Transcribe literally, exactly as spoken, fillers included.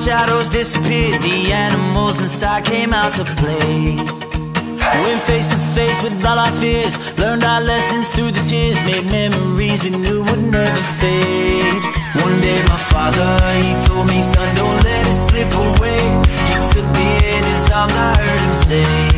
shadows disappeared, the animals inside came out to play. Went face to face with all our fears, learned our lessons through the tears, made memories we knew would never fade. One day my father, he told me, son, don't let it slip away. He took me in his arms, I heard him say,